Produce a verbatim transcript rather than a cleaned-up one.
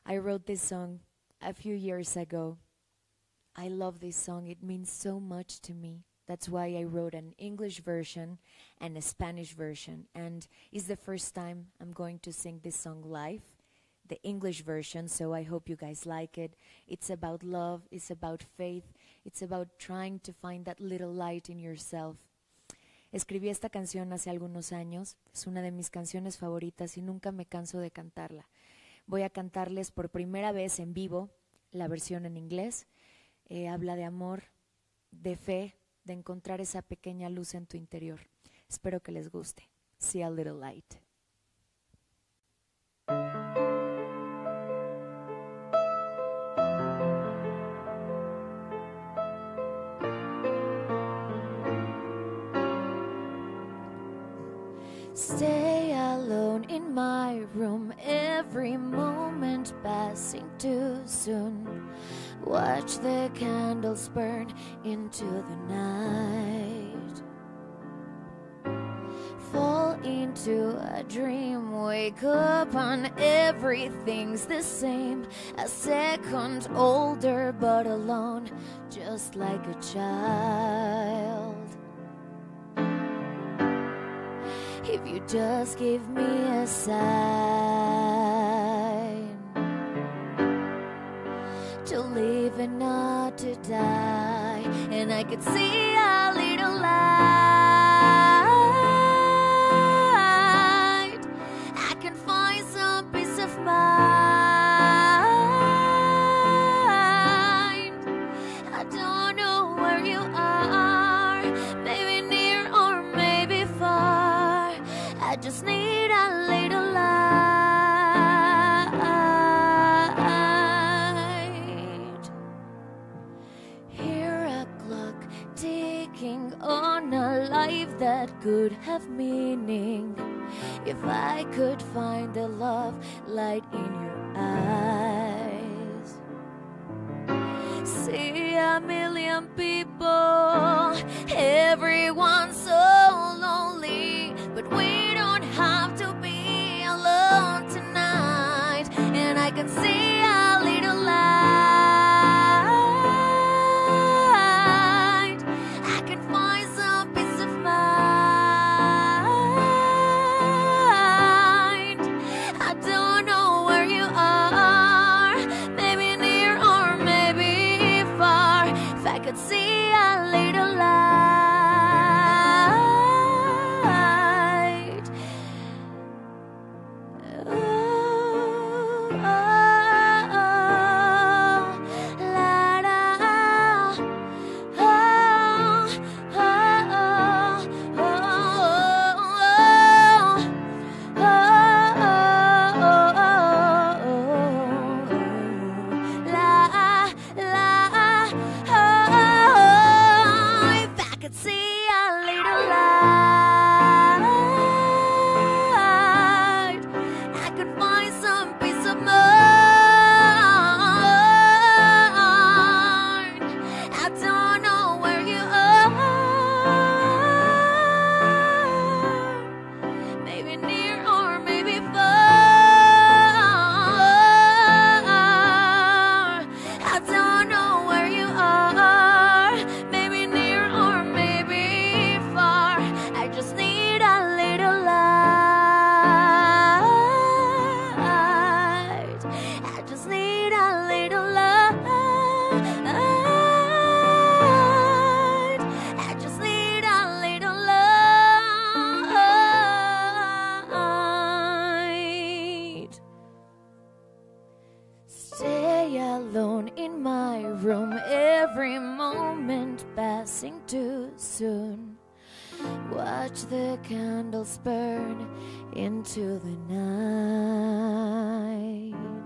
I wrote this song a few years ago. I love this song. It means so much to me. That's why I wrote an English version and a Spanish version. And it's the first time I'm going to sing this song live, the English version, so I hope you guys like it. It's about love, it's about faith, it's about trying to find that little light in yourself. Escribí esta canción hace algunos años, es una de mis canciones favoritas y nunca me canso de cantarla. Voy a cantarles por primera vez en vivo la versión en inglés. Eh, habla de amor, de fe, de encontrar esa pequeña luz en tu interior. Espero que les guste. See a little light. Stay alone in my room, every moment passing too soon. Watch the candles burn into the night. Fall into a dream, wake up and everything's the same. A second older but alone, just like a child. If you just give me a sign to live and not to die, and I could see a little light, I can find some peace of mind. I don't know where you are, maybe near or maybe far. I just need a little light. Hear a clock ticking on a life that could have meaning. If I could find the love light in your eyes. See a million people, everyone so lonely, but we don't have to be alone tonight. And I can see a little light, I can find some peace of mind. I don't know where you are, maybe near or maybe far. If I could see a little light. Alone in my room, every moment passing too soon. Watch the candles burn into the night.